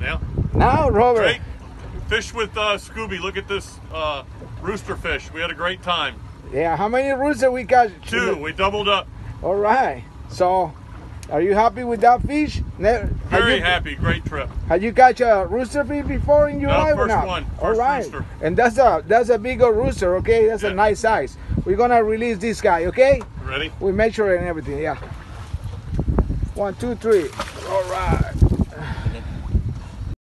Now, Robert. Great. Fish with Scooby. Look at this roosterfish. We had a great time. Yeah, how many rooster we got? 2. We doubled up. All right. So, are you happy with that fish? Very happy. Great trip. Have you catch a roosterfish before in your life or not? One. All right. Rooster. And that's a bigger rooster, okay? That's a nice size. We're gonna release this guy, okay? Ready? We measure it and everything, yeah. 1, 2, 3. All right.